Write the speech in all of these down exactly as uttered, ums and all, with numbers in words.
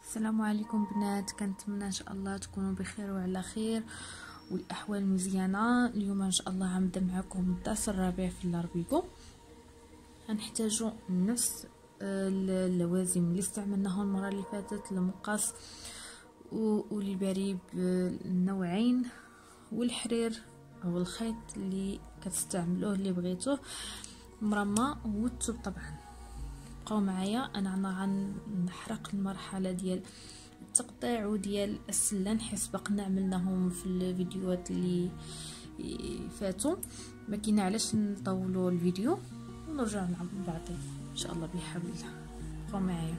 السلام عليكم بنات، كنتمنى ان شاء الله تكونوا بخير وعلى خير والاحوال مزيانه. اليوم ان شاء الله غنبدا معكم الدرس الرابع في اللاربيكو. غنحتاجوا نفس اللوازم اللي استعملناهم المره اللي فاتت، المقص والبريب النوعين والحرير او الخيط اللي كتستعملوه اللي بغيتوه، مرمى والثوب. طبعا بقاو معايا، انا غنحرق المرحله ديال التقطيع وديال السلان حيت بقنا عملناهم في الفيديوهات اللي فاتوا، ما كاين علاش نطولوا الفيديو ونرجع مع بعض ان شاء الله بحول الله. بقاو معايا.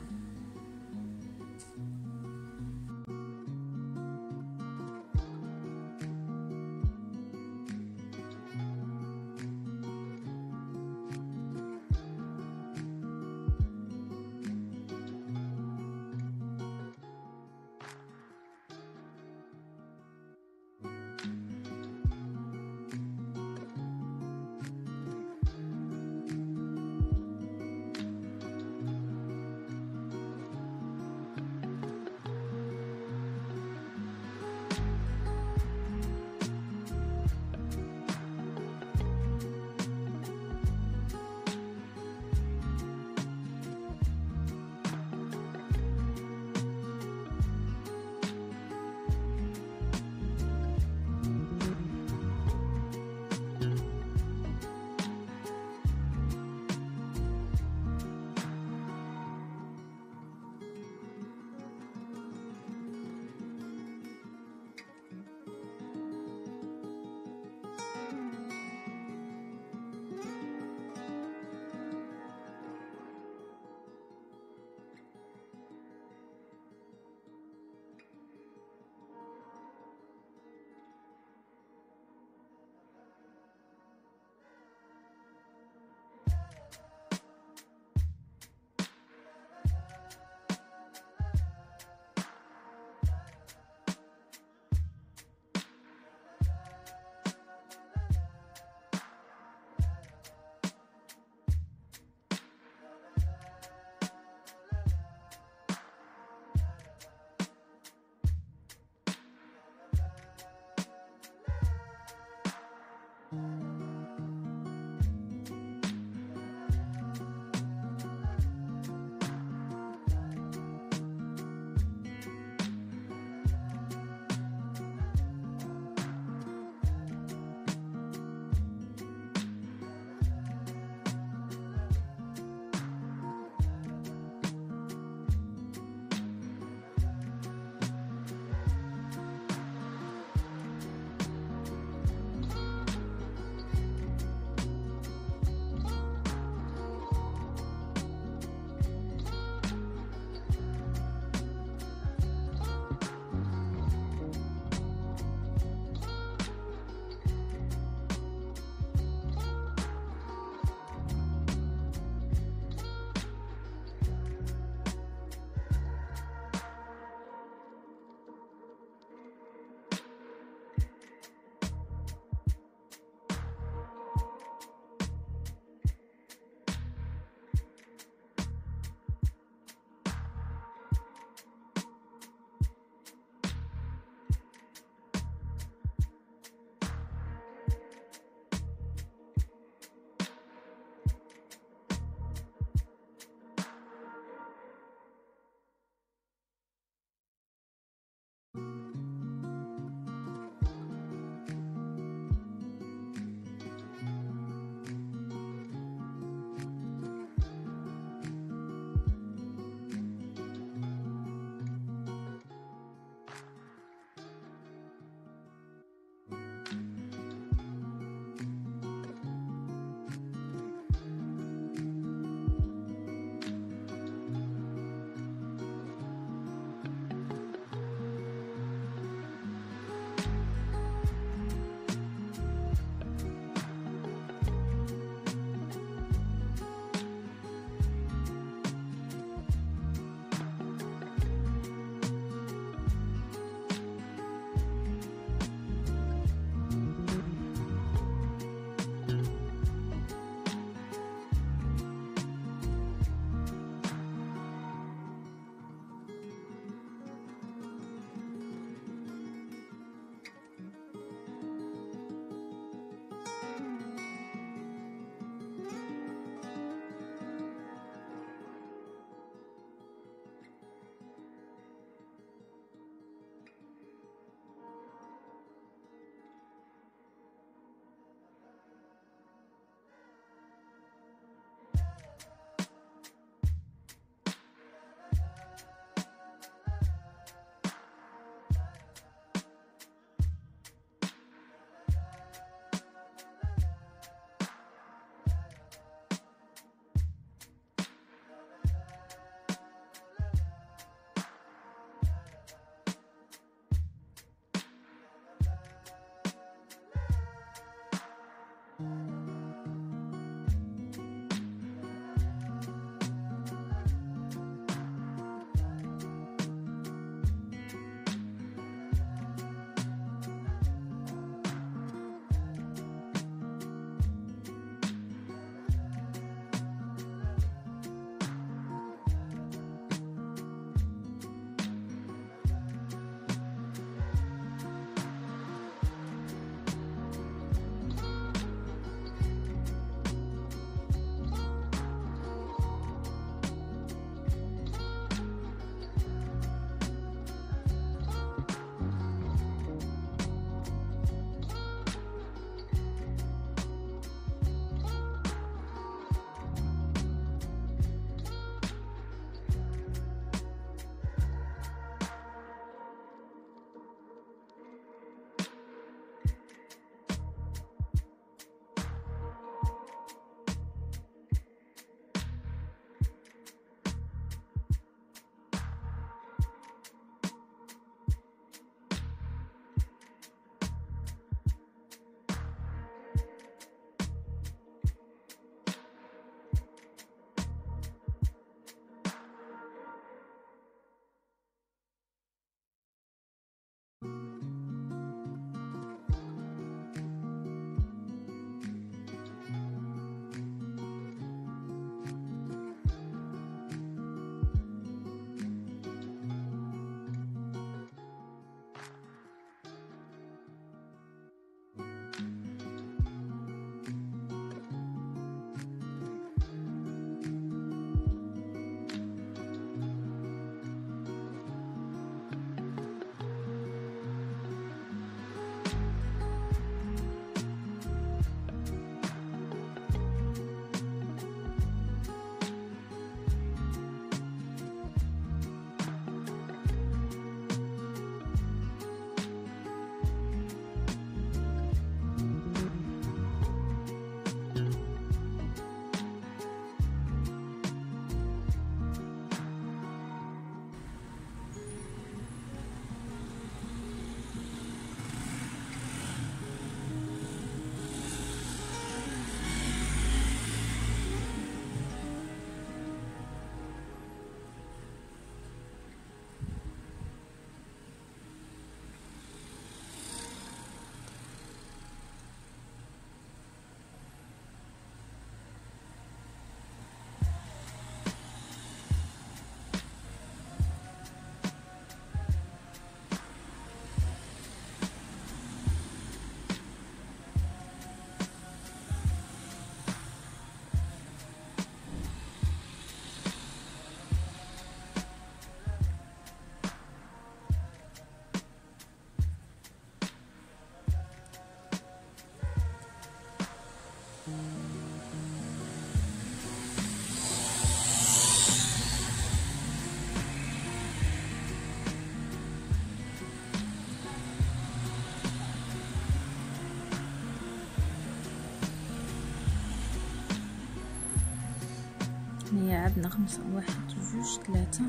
هنايا عندنا خمسة، واحد جوج ثلاثة،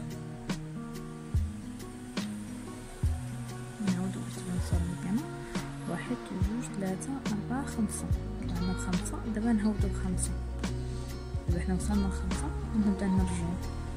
نعاودو نصور هنا، واحد جوج ثلاثة أربعة خمسة، طلعنا بخمسة. دابا نهودو بخمسة، دابا حنا وصلنا لخمسة ونبدا نرجعو.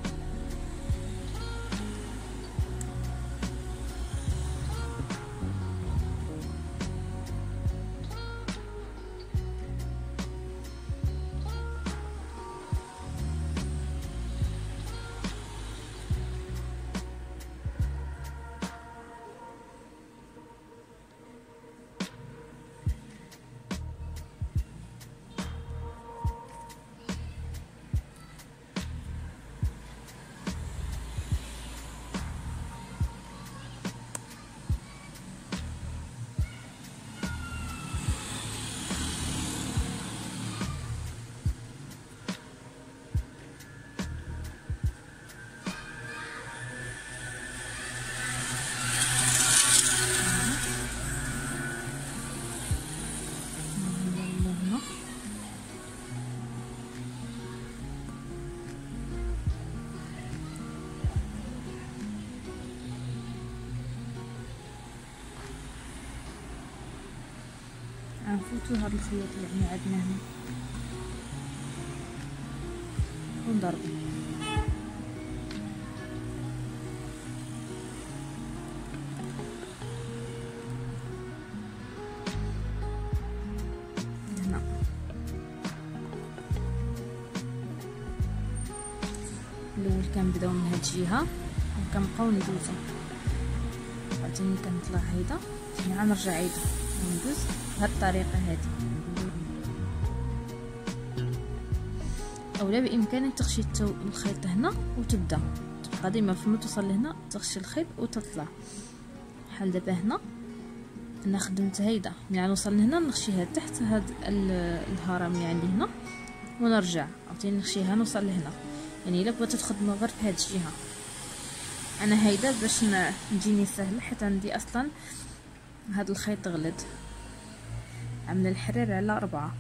غنفوتو هاد الخيوط اللي عندنا هنا ونضربو. هنا الاول كنبداو من هاد الجهه وكنبقاو ندوزو، عاوتاني كنطلع هيدا ثاني نرجع عيدا وندوز بهاد الطريقه هادي. اولا بامكانك تغشي الخيط هنا وتبدا تبقى ديما فما توصل لهنا تغشي الخيط وتطلع. بحال دابا هنا انا خدمت هيدا ملي نوصل لهنا نغشيها تحت هاد الهرم اللي عندي هنا ونرجع عاوتاني نغشيها نوصل لهنا. يعني الا بغيتو تخدموا غير بهاد الجهه، انا هيدا باش نجيني سهل حيت عندي اصلا هاد الخيط غلد، عامله الحرير على أربعة.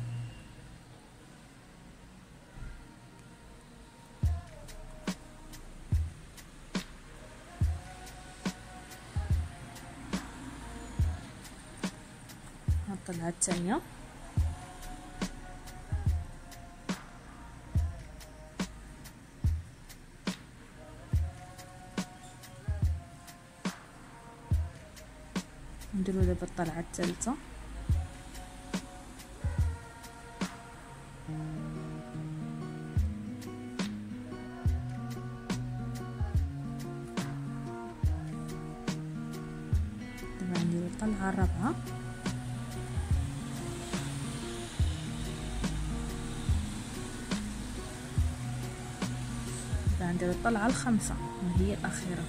هاد الطلعه الثانيه نديرو دابا الطلعه الثالثه. دابا نديرو الطلعه الرابعه، دابا نديرو الطلعه الخامسه وهي الاخيره.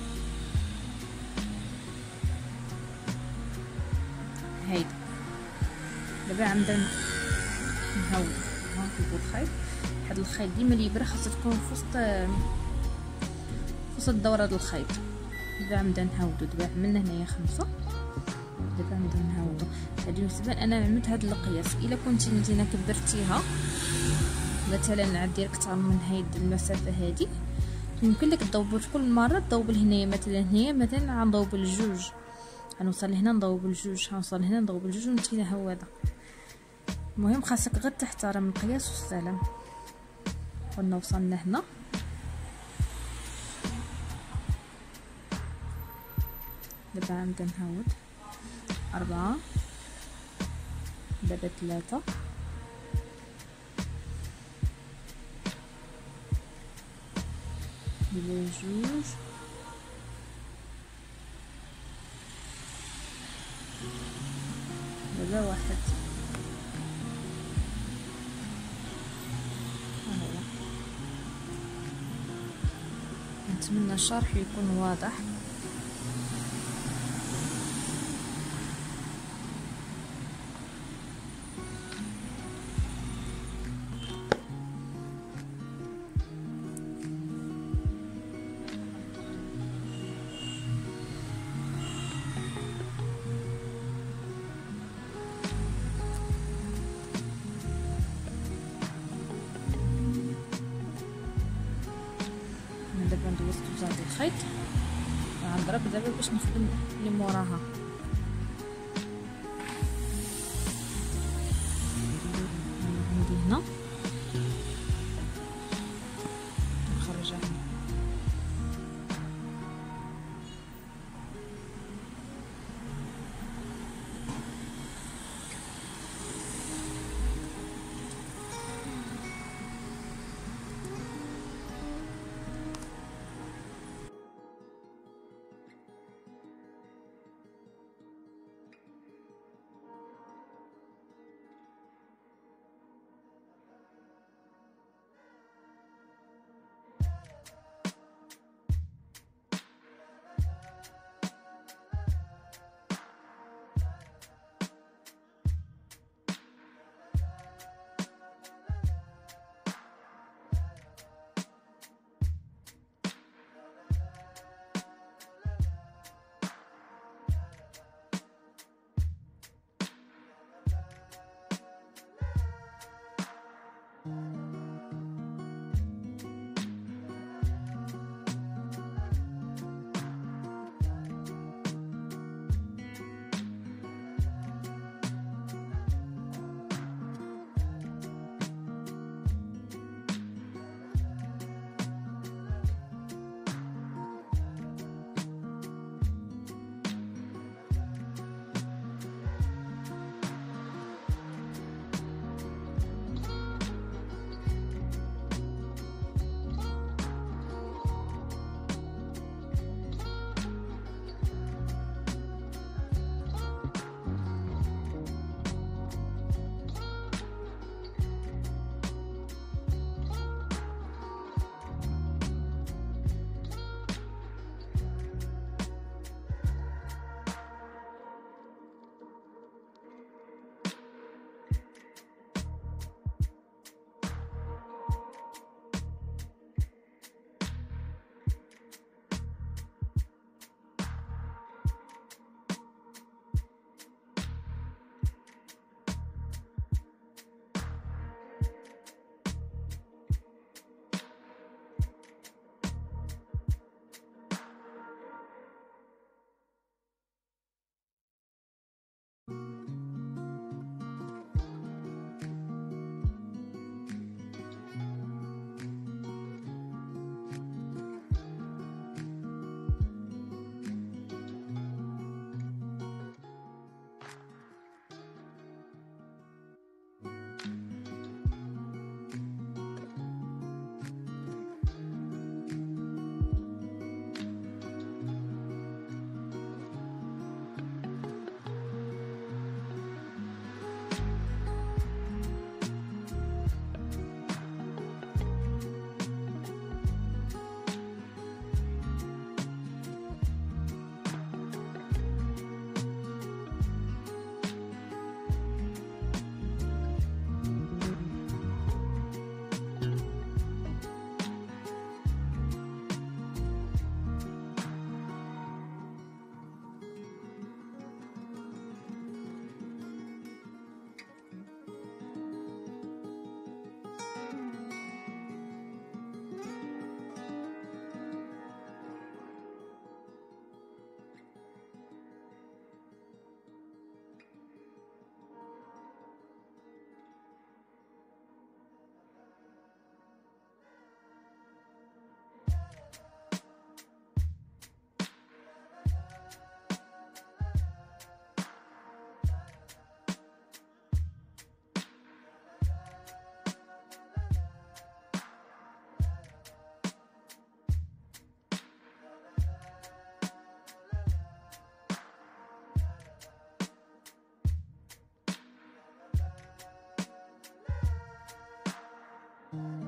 هيدا دابا عندنا نهود نهودو الخيط. هاد الخيط ديما الابره خاصها تكون في وسط في وسط الدوره ديال الخيط. دابا عندنا نهودو، دابا عملنا هنايا خمسة، دابا عندنا نهودو. هادي بالنسبه انا عملت هاد القياس. الا كنتي نتينا كبرتيها مثلا عدير اكثر من هاد المسافه هادي يمكن لك تضوبو كل مره تضوب هنايا مثلا هنايا مثلا غنضوب الجوج، غنوصل لهنا نضوب الجوج، غنوصل هنا نضوب الجوج ونتينا هواده. المهم خاصك غير تحترم القياس والسلام. قلنا وصلنا هنا دابا نبدا نهود أربعة، دابا ثلاثة، دابا جوج، دابا واحد. نتمنى الشرح يكون واضح. لبست هذا الخيط، غنضرب دابا باش نخدم اللي موراها. عندي هنا نخرجها هنا. Thank you.